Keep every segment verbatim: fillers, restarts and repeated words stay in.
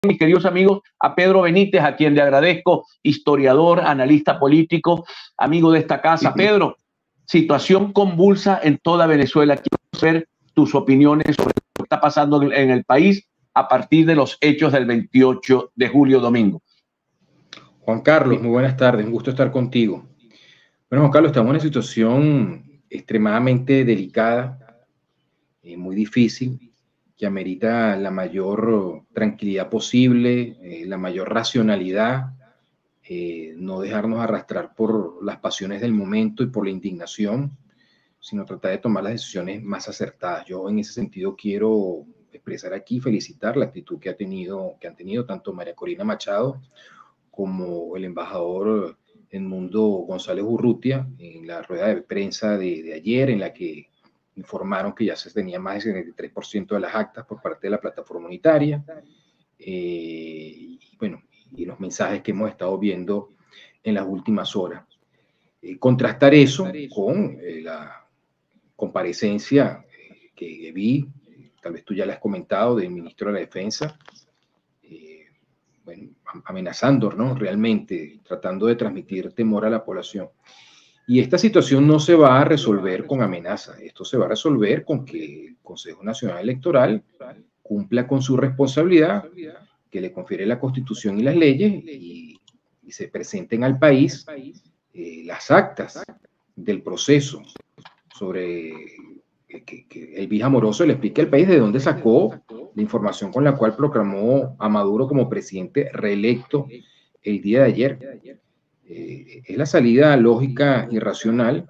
mis queridos amigos, a Pedro Benítez, a quien le agradezco, historiador, analista político, amigo de esta casa. Pedro, situación convulsa en toda Venezuela. Quiero saber tus opiniones sobre lo que está pasando en el país a partir de los hechos del veintiocho de julio, domingo. Juan Carlos, muy buenas tardes, un gusto estar contigo. Bueno, Juan Carlos, estamos en una situación extremadamente delicada, eh, muy difícil, que amerita la mayor tranquilidad posible, eh, la mayor racionalidad, eh, no dejarnos arrastrar por las pasiones del momento y por la indignación, sino tratar de tomar las decisiones más acertadas. Yo en ese sentido quiero expresar aquí, felicitar la actitud que, ha tenido, que han tenido tanto María Corina Machado como el embajador Edmundo González Urrutia en la rueda de prensa de, de ayer, en la que informaron que ya se tenía más del setenta y tres por ciento de las actas por parte de la plataforma unitaria, eh, y bueno, y los mensajes que hemos estado viendo en las últimas horas. Eh, contrastar eso con eh, la comparecencia eh, que vi, eh, tal vez tú ya la has comentado, del ministro de la Defensa, eh, bueno, amenazando, ¿no? Realmente, tratando de transmitir temor a la población. Y esta situación no se va a resolver con amenazas, esto se va a resolver con que el Consejo Nacional Electoral cumpla con su responsabilidad, que le confiere la Constitución y las leyes, y, y se presenten al país eh, las actas del proceso sobre eh, que, que el Vija Moroso le explique al país de dónde sacó la información con la cual proclamó a Maduro como presidente reelecto el día de ayer. Eh, es la salida lógica y racional.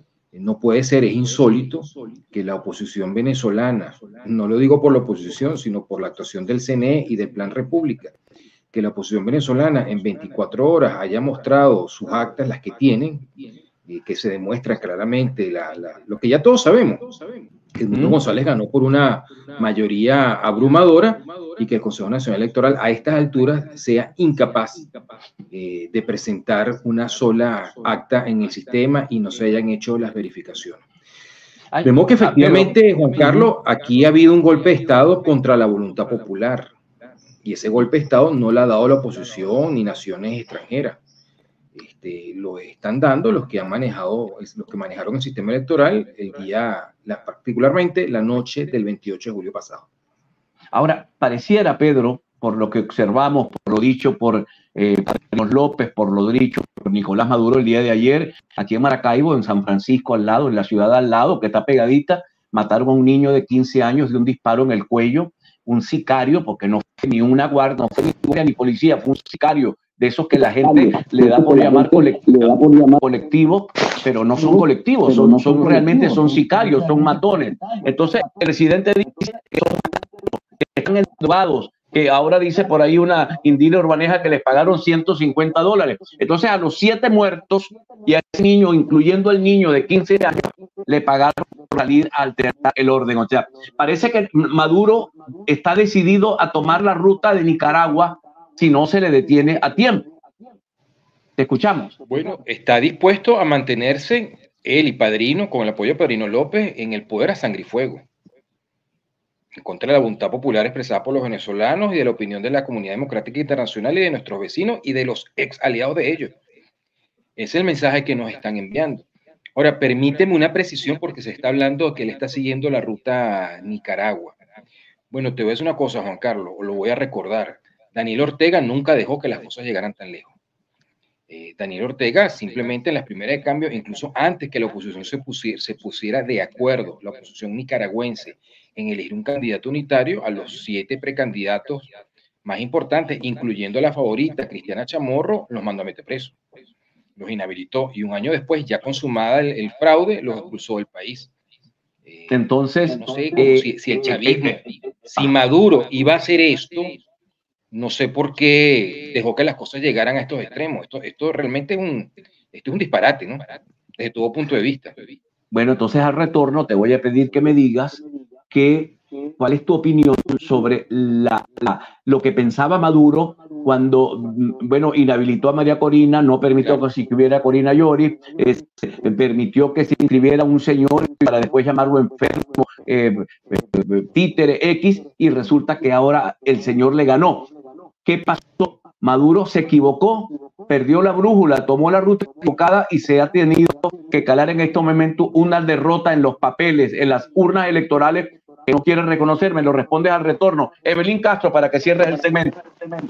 No puede ser, es insólito que la oposición venezolana, no lo digo por la oposición, sino por la actuación del C N E y del Plan República, que la oposición venezolana en veinticuatro horas haya mostrado sus actas, las que tienen, y que se demuestra claramente la, la, lo que ya todos sabemos, que Edmundo González ganó por una mayoría abrumadora y que el Consejo Nacional Electoral a estas alturas sea incapaz eh, de presentar una sola acta en el sistema y no se hayan hecho las verificaciones. Vemos que efectivamente, Juan Carlos, aquí ha habido un golpe de Estado contra la voluntad popular, y ese golpe de Estado no lo ha dado la oposición ni naciones extranjeras. Este, lo están dando los que han manejado, los que manejaron el sistema electoral el día, la, particularmente la noche del veintiocho de julio pasado. Ahora, pareciera, Pedro, por lo que observamos, por lo dicho por eh, Carlos López, por lo dicho por Nicolás Maduro el día de ayer, aquí en Maracaibo, en San Francisco, al lado, en la ciudad al lado, que está pegadita, mataron a un niño de quince años de un disparo en el cuello, un sicario, porque no fue ni una guardia, no fue ni guardia ni policía, fue un sicario, de esos que la gente le da por llamar colectivo, colectivo, pero no son colectivos, son, son realmente son sicarios, son matones. Entonces el presidente dice que están endeudados, que ahora dice por ahí una indígena urbaneja que les pagaron ciento cincuenta dólares. Entonces a los siete muertos y a ese niño, incluyendo el niño de quince años, le pagaron por salir a alterar el orden. O sea, parece que Maduro está decidido a tomar la ruta de Nicaragua si no se le detiene a tiempo. Te escuchamos. Bueno, está dispuesto a mantenerse él y Padrino, con el apoyo de Padrino López, en el poder a sangre y fuego, en contra de la voluntad popular expresada por los venezolanos y de la opinión de la comunidad democrática internacional y de nuestros vecinos y de los ex aliados de ellos. Ese es el mensaje que nos están enviando. Ahora, permíteme una precisión, porque se está hablando de que él está siguiendo la ruta Nicaragua. Bueno, te voy a decir una cosa, Juan Carlos, lo voy a recordar. Daniel Ortega nunca dejó que las cosas llegaran tan lejos. Eh, Daniel Ortega simplemente en las primeras de cambio, incluso antes que la oposición se pusiera, se pusiera de acuerdo, la oposición nicaragüense, en elegir un candidato unitario, a los siete precandidatos más importantes, incluyendo a la favorita, Cristiana Chamorro, los mandó a meter presos, los inhabilitó, y un año después, ya consumada el, el fraude, los expulsó del país. Eh, Entonces, no sé eh, si, si el chavismo, eh, eh, si Maduro iba a hacer esto, no sé por qué dejó que las cosas llegaran a estos extremos. Esto, esto realmente es un, esto es un disparate, ¿no? Desde todo punto de vista. Bueno, entonces al retorno te voy a pedir que me digas que, cuál es tu opinión sobre la, la, lo que pensaba Maduro cuando, bueno, inhabilitó a María Corina, no permitió claro. que se inscribiera Corina Llori, eh, permitió que se inscribiera un señor para después llamarlo enfermo, eh, eh, títere X, y resulta que ahora el señor le ganó. ¿Qué pasó? Maduro se equivocó, perdió la brújula, tomó la ruta equivocada y se ha tenido que calar en estos momentos una derrota en los papeles, en las urnas electorales que no quieren reconocer. Me lo respondes al retorno. Evelyn Castro, para que cierres el segmento.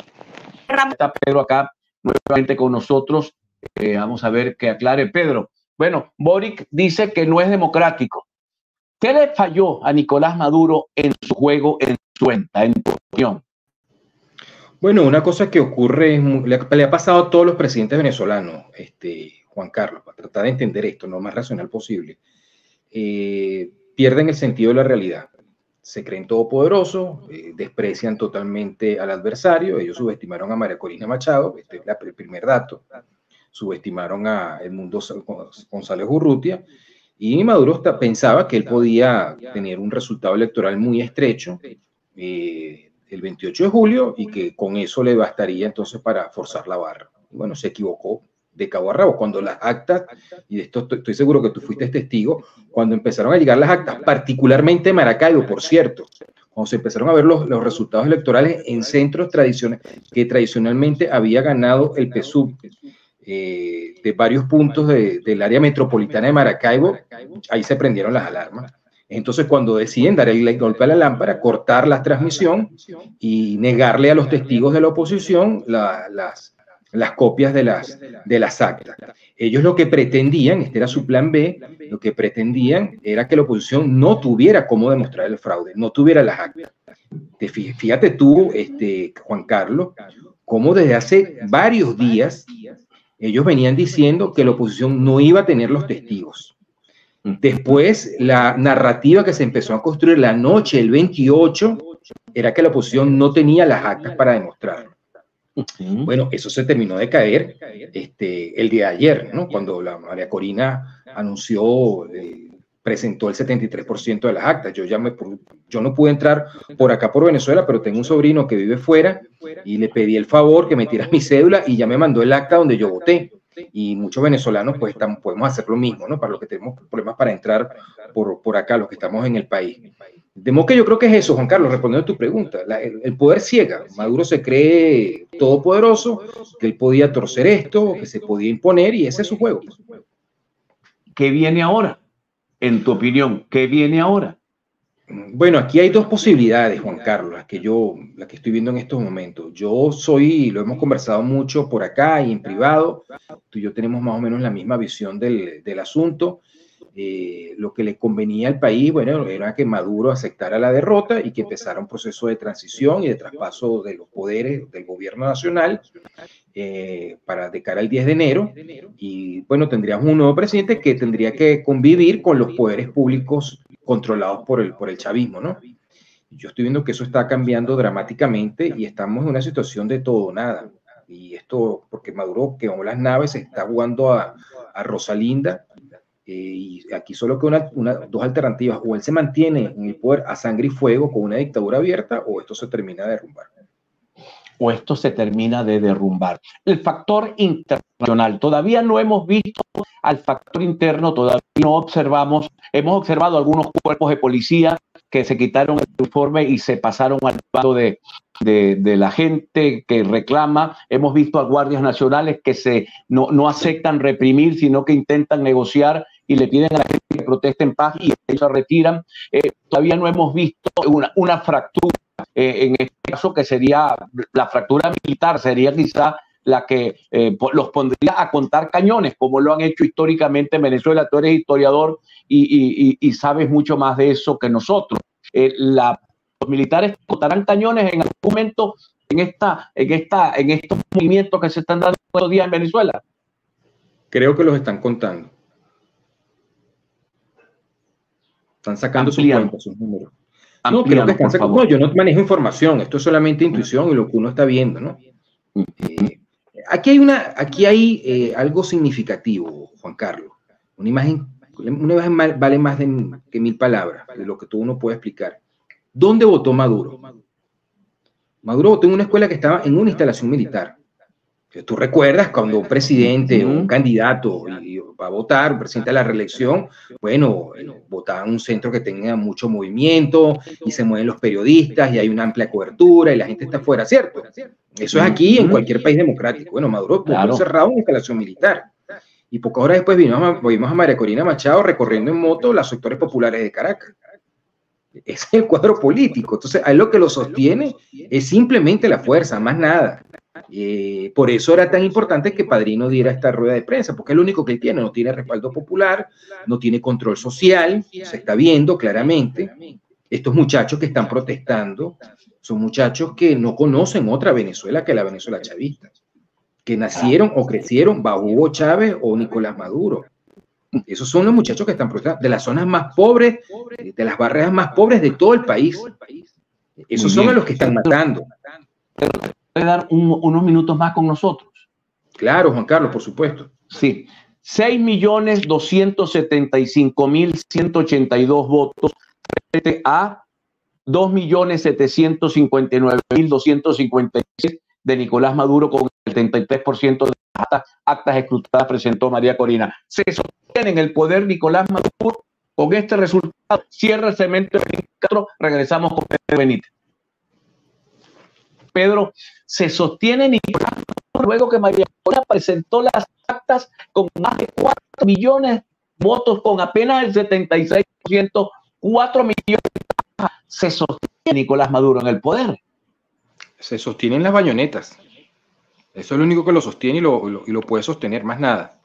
Está Pedro acá nuevamente con nosotros. Eh, vamos a ver que aclare Pedro. Bueno, Boric dice que no es democrático. ¿Qué le falló a Nicolás Maduro en su juego, en su cuenta, en tu opinión? Bueno, una cosa que ocurre, le, le ha pasado a todos los presidentes venezolanos, este, Juan Carlos, para tratar de entender esto lo más racional posible, eh, pierden el sentido de la realidad. Se creen todopoderosos, eh, desprecian totalmente al adversario. Ellos subestimaron a María Corina Machado, este es la, el primer dato, subestimaron a Edmundo González Urrutia, y Maduro pensaba que él podía tener un resultado electoral muy estrecho eh, el veintiocho de julio y que con eso le bastaría entonces para forzar la barra. Y bueno, se equivocó de cabo a rabo. Cuando las actas, y de esto estoy, estoy seguro que tú fuiste testigo, cuando empezaron a llegar las actas, particularmente de Maracaibo, por cierto, cuando se empezaron a ver los, los resultados electorales en centros tradicionales que tradicionalmente había ganado el P S U V, eh, de varios puntos de, del área metropolitana de Maracaibo, ahí se prendieron las alarmas. Entonces, cuando deciden dar el golpe a la lámpara, cortar la transmisión y negarle a los testigos de la oposición la, las, las copias de las, de las actas. Ellos lo que pretendían, este era su plan B, lo que pretendían era que la oposición no tuviera cómo demostrar el fraude, no tuviera las actas. Fíjate tú, este, Juan Carlos, cómo desde hace varios días ellos venían diciendo que la oposición no iba a tener los testigos. Después, la narrativa que se empezó a construir la noche del veintiocho era que la oposición no tenía las actas para demostrarlo. Bueno, eso se terminó de caer este, el día de ayer, ¿no? Cuando la María Corina anunció, eh, presentó el setenta y tres por ciento de las actas. Yo, ya me, yo no pude entrar por acá por Venezuela, pero tengo un sobrino que vive fuera y le pedí el favor que me tirara mi cédula y ya me mandó el acta donde yo voté. Y muchos venezolanos pues estamos, podemos hacer lo mismo, ¿no? Para los que tenemos problemas para entrar por, por acá, los que estamos en el país. De modo que yo creo que es eso, Juan Carlos, respondiendo a tu pregunta. La, el, el poder ciega. Maduro se cree todopoderoso, que él podía torcer esto, que se podía imponer, y ese es su juego. ¿Qué viene ahora? En tu opinión, ¿qué viene ahora? Bueno, aquí hay dos posibilidades, Juan Carlos, las que yo, las que estoy viendo en estos momentos. Yo soy, lo hemos conversado mucho por acá y en privado, tú y yo tenemos más o menos la misma visión del, del asunto. Eh, lo que le convenía al país, bueno, era que Maduro aceptara la derrota y que empezara un proceso de transición y de traspaso de los poderes del gobierno nacional eh, para de cara al diez de enero. Y bueno, tendríamos un nuevo presidente que tendría que convivir con los poderes públicos controlados por el, por el chavismo, ¿no? Yo estoy viendo que eso está cambiando dramáticamente y estamos en una situación de todo o nada. Y esto, porque Maduro quemó las naves, se está jugando a, a Rosalinda. Eh, y aquí solo que una, una, dos alternativas: o él se mantiene en el poder a sangre y fuego con una dictadura abierta, o esto se termina de derrumbar. O esto se termina de derrumbar. El factor internacional, todavía no hemos visto al factor interno, todavía no observamos, hemos observado algunos cuerpos de policía que se quitaron el uniforme y se pasaron al lado de, de, de la gente que reclama. Hemos visto a guardias nacionales que se, no, no aceptan reprimir, sino que intentan negociar y le piden a la gente que proteste en paz y ellos se retiran. Eh, todavía no hemos visto una, una fractura, eh, en este caso que sería la fractura militar, sería quizá la que eh, los pondría a contar cañones, como lo han hecho históricamente en Venezuela. Tú eres historiador y, y, y sabes mucho más de eso que nosotros. Eh, la, los militares contarán cañones en algún momento en, esta, en, esta, en estos movimientos que se están dando estos días en Venezuela. Creo que los están contando. Están sacando sus cuentas, sus números. No, creo que están sacando. No, yo no manejo información. Esto es solamente intuición y lo que uno está viendo, ¿no? Eh, aquí hay, una, aquí hay eh, algo significativo, Juan Carlos. Una imagen, una imagen vale más de, que mil palabras, de lo que tú uno puede explicar. ¿Dónde votó Maduro? Maduro votó en una escuela que estaba en una instalación militar. Tú recuerdas cuando un presidente o un candidato va a votar, un presidente a la reelección, bueno, votaban un centro que tenga mucho movimiento y se mueven los periodistas y hay una amplia cobertura y la gente está afuera, ¿cierto? Eso es aquí en cualquier país democrático. Bueno, Maduro votó claro. encerrado en una instalación militar. Y pocas horas después vimos a, vimos a María Corina Machado recorriendo en moto los sectores populares de Caracas. Ese es el cuadro político. Entonces, a lo que lo sostiene es simplemente la fuerza, más nada. Eh, por eso era tan importante que Padrino diera esta rueda de prensa, porque es lo único que él tiene, no tiene respaldo popular, no tiene control social, se está viendo claramente. Estos muchachos que están protestando son muchachos que no conocen otra Venezuela que la Venezuela chavista, que nacieron o crecieron bajo Hugo Chávez o Nicolás Maduro. Esos son los muchachos que están protestando de las zonas más pobres, de las barriadas más pobres de todo el país. Esos son a los que están matando. ¿Puede dar un, unos minutos más con nosotros? Claro, Juan Carlos, por supuesto. Sí. seis millones doscientos setenta y cinco mil ciento ochenta y dos votos frente a dos millones setecientos cincuenta y nueve mil doscientos cincuenta y seis de Nicolás Maduro, con el setenta y tres por ciento de las actas, actas escrutadas presentó María Corina. Se sostiene en el poder Nicolás Maduro. Con este resultado cierra el segmento veinticuatro. Regresamos con Pedro Benítez. Pedro, se sostiene Nicolás Maduro luego que María Corina presentó las actas con más de cuatro millones de votos, con apenas el setenta y seis por ciento, cuatro millones. Se sostiene Nicolás Maduro en el poder. Se sostienen las bayonetas. Eso es lo único que lo sostiene y lo, lo, y lo puede sostener, más nada.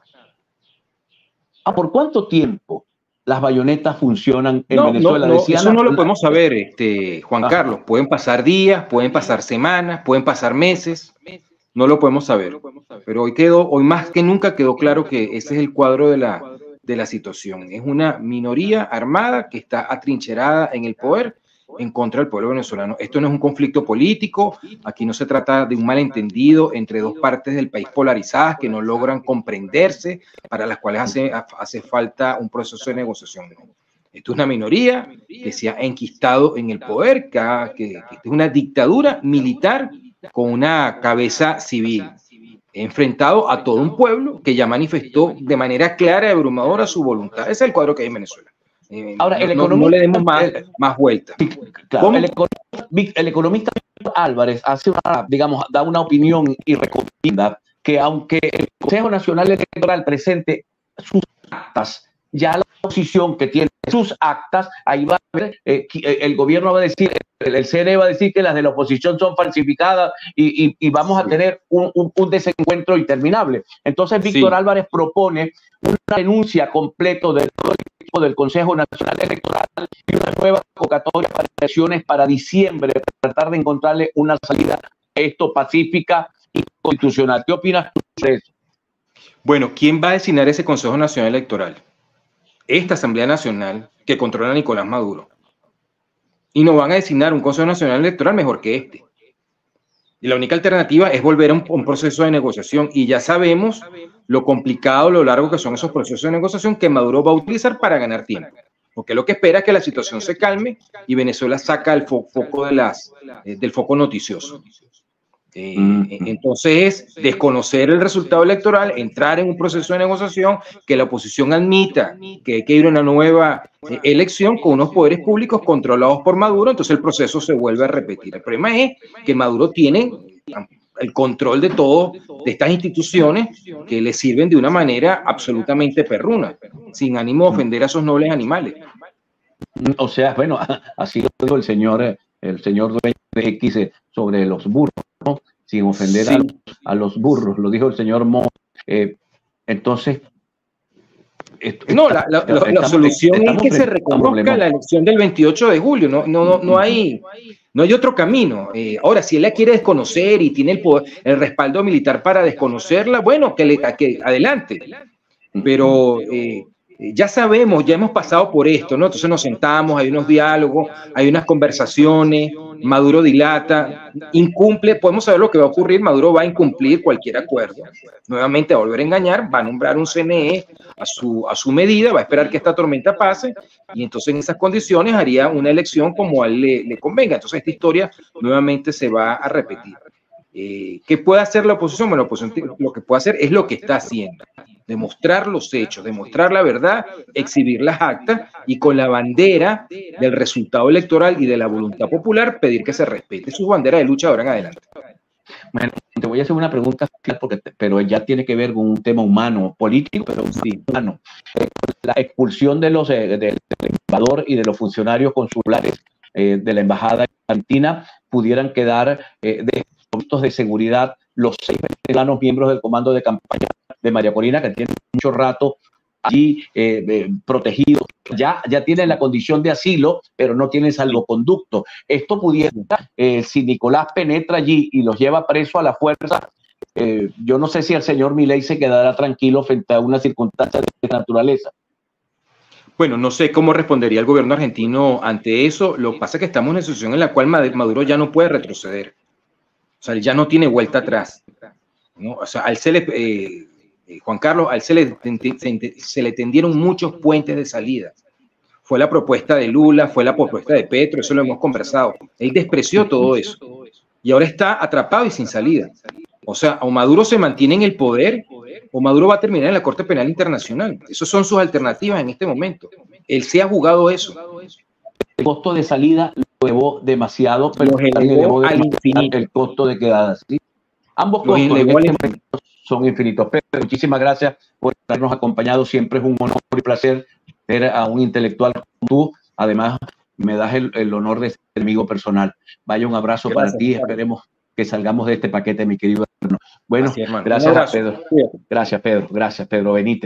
¿Ah, por cuánto tiempo las bayonetas funcionan en no, Venezuela? No, no, Decían eso la, no lo la, podemos saber, este, Juan ah. Carlos. Pueden pasar días, pueden pasar semanas, pueden pasar meses. No lo podemos saber. Pero hoy quedó, hoy más que nunca quedó claro que ese es el cuadro de la, de la situación. Es una minoría armada que está atrincherada en el poder en contra del pueblo venezolano. Esto no es un conflicto político, aquí no se trata de un malentendido entre dos partes del país polarizadas que no logran comprenderse, para las cuales hace, hace falta un proceso de negociación. Esto es una minoría que se ha enquistado en el poder, que, que, que es una dictadura militar con una cabeza civil, enfrentado a todo un pueblo que ya manifestó de manera clara y abrumadora su voluntad. Ese es el cuadro que hay en Venezuela. Eh, Ahora, el no, economista, no le demos más, el, más vuelta. Claro, el, economista, el economista Álvarez hace una, digamos, da una opinión y recomienda que aunque el Consejo Nacional Electoral presente sus actas, ya la oposición que tiene sus actas, ahí va a ver, eh, el gobierno va a decir, el, el C N E va a decir que las de la oposición son falsificadas y, y, y vamos a tener un, un, un desencuentro interminable. Entonces Víctor sí. Álvarez propone una renuncia completa del equipo del Consejo Nacional Electoral y una nueva convocatoria para elecciones para diciembre, para tratar de encontrarle una salida a esto pacífica y constitucional. ¿Qué opinas tú de eso? Bueno, ¿quién va a designar ese Consejo Nacional Electoral? Esta Asamblea Nacional que controla a Nicolás Maduro. Y no van a designar un Consejo Nacional Electoral mejor que este. Y la única alternativa es volver a un, un proceso de negociación. Y ya sabemos lo complicado, lo largo que son esos procesos de negociación que Maduro va a utilizar para ganar tiempo. Porque lo que espera es que la situación se calme y Venezuela saca el fo foco de las, eh, del foco noticioso. Eh, mm. Entonces es desconocer el resultado electoral, entrar en un proceso de negociación, que la oposición admita que hay que ir a una nueva eh, elección con unos poderes públicos controlados por Maduro, entonces el proceso se vuelve a repetir. El problema es que Maduro tiene el control de todo, de estas instituciones que le sirven de una manera absolutamente perruna, sin ánimo de ofender a esos nobles animales. O sea, bueno, así lo dijo el señor, el señor dueño de X sobre los burros, ¿no? Sin ofender sí. a, los, a los burros, lo dijo el señor Mo. Eh, entonces, esto, no, la, la, la, la solución es que se reconozca la elección del veintiocho de julio, no, no, no, no, hay, no hay otro camino. Eh, ahora, si él la quiere desconocer y tiene el, poder, el respaldo militar para desconocerla, bueno, que, le, que adelante. Pero eh, ya sabemos, ya hemos pasado por esto, ¿no? Entonces nos sentamos, hay unos diálogos, hay unas conversaciones, Maduro dilata, incumple, podemos saber lo que va a ocurrir, Maduro va a incumplir cualquier acuerdo, nuevamente va a volver a engañar, va a nombrar un C N E a su, a su medida, va a esperar que esta tormenta pase y entonces en esas condiciones haría una elección como a él le, le convenga. Entonces esta historia nuevamente se va a repetir. Eh, ¿Qué puede hacer la oposición? Bueno, la oposición lo que puede hacer es lo que está haciendo, demostrar los hechos, demostrar la verdad, exhibir las actas y con la bandera del resultado electoral y de la voluntad popular pedir que se respete su bandera de lucha ahora en adelante. Bueno, te voy a hacer una pregunta, porque, pero ya tiene que ver con un tema humano, político, pero sí, humano. La expulsión de los, eh, del embajador y de los funcionarios consulares eh, de la embajada argentina pudieran quedar eh, de de seguridad los seis venezolanos miembros del comando de campaña de María Corina, que tienen mucho rato allí eh, eh, protegidos, ya, ya tienen la condición de asilo, pero no tienen salvoconducto. Esto pudiera, eh, si Nicolás penetra allí y los lleva preso a la fuerza, eh, yo no sé si el señor Milei se quedará tranquilo frente a una circunstancia de esta naturaleza. Bueno, no sé cómo respondería el gobierno argentino ante eso. Lo que pasa es que estamos en una situación en la cual Maduro ya no puede retroceder. O sea, él ya no tiene vuelta atrás, ¿no? O sea, al se le, eh, eh, Juan Carlos, a él se le, se, se le tendieron muchos puentes de salida. Fue la propuesta de Lula, fue la propuesta de Petro, eso lo hemos conversado. Él despreció todo eso y ahora está atrapado y sin salida. O sea, o Maduro se mantiene en el poder o Maduro va a terminar en la Corte Penal Internacional. Esas son sus alternativas en este momento. Él se ha jugado eso. El costo de salida lo elevó demasiado, pero lo elevó al infinito. El costo de quedada. ¿Sí? Ambos lo costos en este momento son infinitos. Pero muchísimas gracias por habernos acompañado. Siempre es un honor y placer ver a un intelectual como tú. Además, me das el, el honor de ser amigo personal. Vaya, un abrazo gracias, para ti. Hermano. Esperemos que salgamos de este paquete, mi querido hermano. Bueno, Así, hermano. gracias a Pedro. Gracias, Pedro. Gracias, Pedro Benítez.